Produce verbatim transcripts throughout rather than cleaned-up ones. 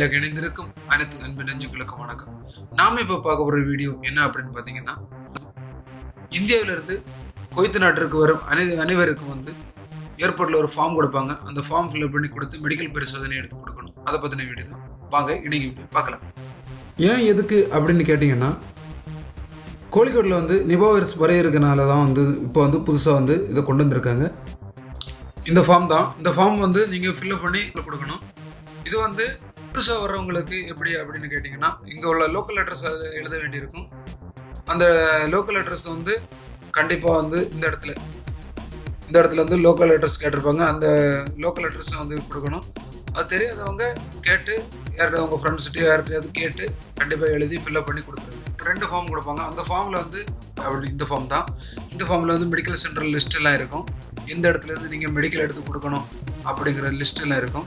வழியாக இணைந்திருக்கும் அனைத்து அன்பு நெஞ்சுகளுக்கும் வணக்கம். நாம இப்ப பார்க்க போற வீடியோ என்ன அப்படின்னு பாத்தீங்கன்னா, இந்தியாவிலிருந்து குவைத் நாட்டிற்கு வரும் அனை அனைவருக்கும் வந்து ஏர்போர்ட்ல ஒரு ஃபார்ம் கொடுப்பாங்க. அந்த ஃபார்ம் ஃபில்அப் பண்ணி கொடுத்து மெடிக்கல் பரிசோதனை எடுத்து கொடுக்கணும். அதை பத்தின வீடியோ தான். வாங்க இன்னைக்கு வீடியோ பார்க்கலாம். ஏன் எதுக்கு அப்படின்னு கேட்டீங்கன்னா, கோழிக்கோட்டில் வந்து நிபா வைரஸ் வரையறதுனால தான் வந்து இப்போ வந்து புதுசாக வந்து இதை கொண்டு வந்திருக்காங்க. இந்த ஃபார்ம் தான். இந்த ஃபார்ம் வந்து நீங்கள் ஃபில்அப் பண்ணி கொடுக்கணும். இது வந்து புதுசாக வர்றவங்களுக்கு எப்படி அப்படின்னு கேட்டிங்கன்னா, இங்கே உள்ள லோக்கல் அட்ரஸ் எழுத வேண்டியிருக்கும். அந்த லோக்கல் அட்ரஸ் வந்து கண்டிப்பாக வந்து இந்த இடத்துல இந்த இடத்துல வந்து லோக்கல் அட்ரஸ் கேட்டிருப்பாங்க. அந்த லோக்கல் அட்ரஸை வந்து கொடுக்கணும். அது தெரியாதவங்க கேட்டு யார்கிட்ட உங்கள் ஃப்ரெண்ட்ஸ்கிட்ட யார்கிட்டயாவது கேட்டு கண்டிப்பாக எழுதி ஃபில்அப் பண்ணி கொடுத்துருங்க. ரெண்டு ஃபார்ம் கொடுப்பாங்க. அந்த ஃபார்மில் வந்து அப்படி இந்த ஃபார்ம் தான். இந்த ஃபார்மில் வந்து மெடிக்கல் சென்டர் லிஸ்ட் எல்லாம் இருக்கும். எந்த இடத்துல இருந்து நீங்கள் மெடிக்கல் எடுத்து கொடுக்கணும் அப்படிங்கிற லிஸ்ட் எல்லாம் இருக்கும்.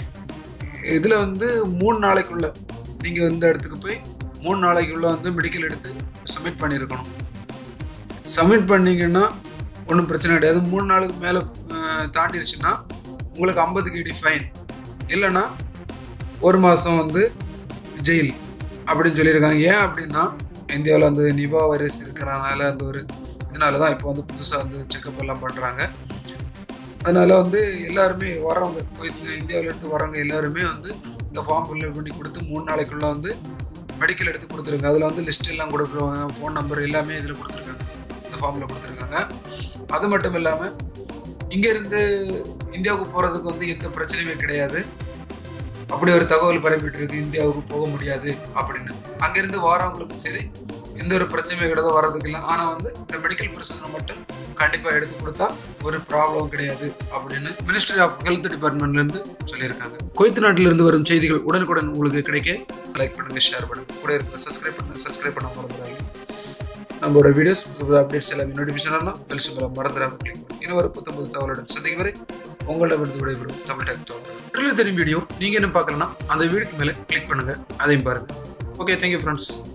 இதில் வந்து மூணு நாளைக்குள்ள நீங்கள் இந்த இடத்துக்கு போய் மூணு நாளைக்குள்ள வந்து மெடிக்கல் எடுத்து சப்மிட் பண்ணியிருக்கணும். சப்மிட் பண்ணிங்கன்னா ஒன்றும் பிரச்சனை கிடையாது. மூணு நாளுக்கு மேலே தாண்டிடுச்சுன்னா உங்களுக்கு ஐம்பது கேடி ஃபைன், இல்லைன்னா ஒரு மாதம் வந்து ஜெயில் அப்படின்னு சொல்லியிருக்காங்க. ஏன் அப்படின்னா, இந்தியாவில் வந்து நிபா வைரஸ் இருக்கிறனால அந்த ஒரு இதனால தான் இப்போ வந்து புதுசாக வந்து செக்கப் எல்லாம் பண்ணுறாங்க. அதனால் வந்து எல்லாருமே வரவங்க இந்தியாவிலேருந்து வரவங்க எல்லாருமே வந்து இந்த ஃபார்ம் ஃபில்அப் பண்ணி கொடுத்து மூணு நாளைக்குள்ளே வந்து மெடிக்கல் எடுத்து கொடுத்துருங்க. அதில் வந்து லிஸ்ட் எல்லாம் கொடுத்துருவாங்க. ஃபோன் நம்பர் எல்லாமே இதில் கொடுத்துருக்காங்க. இந்த ஃபார்மில் கொடுத்துருக்காங்க. அது மட்டும் இல்லாமல் இங்கேருந்து இந்தியாவுக்கு போகிறதுக்கு வந்து எந்த பிரச்சனையுமே கிடையாது. அப்படி ஒரு தகவல் பரப்பிட்டு இருக்கு, இந்தியாவுக்கு போக முடியாது அப்படின்னு. அங்கேருந்து வரவங்களுக்கும் சரி எந்த ஒரு பிரச்சனையும் கிடையாது, வர்றதுக்கு இல்லை. ஆனால் வந்து இந்த மெடிக்கல் பரிசோதனை மட்டும் கண்டிப்பாக எடுத்து கொடுத்தா ஒரு ப்ராப்ளம் கிடையாது அப்படின்னு மினிஸ்ட்ரி ஆஃப் ஹெல்த் டிபார்ட்மெண்ட்லேருந்து சொல்லியிருக்காங்க. குவைத் நாட்டிலிருந்து வரும் செய்திகள் உடனுக்குடன் உங்களுக்கு கிடைக்க லைக் பண்ணுங்க, ஷேர் பண்ணுங்க, கூட இருக்கிற சப்ஸ்கிரைப் பண்ணுங்க. சப்ஸ்கிரைப் பண்ண மறந்துடாங்க. நம்மளோட வீடியோஸ் புது புது அப்டேட்ஸ் எல்லாமே நோட்டிஃபிகேஷன் எல்லாம் பெல் சிம்பலை மறந்துடாம கிளிக் பண்ணி இன்னும் ஒரு புத்த புது தகவலுடன் சந்திக்கும் வரை உங்களிடமிருந்து விடைபெறும் தமிழ் டெக் தகவல். ட்ரில்லர் தெரியும் வீடியோ நீங்கள் என்ன பார்க்கலன்னா அந்த வீடியோக்கு மேலே கிளிக் பண்ணுங்க, அதையும் பாருங்க. Okay, thank you friends.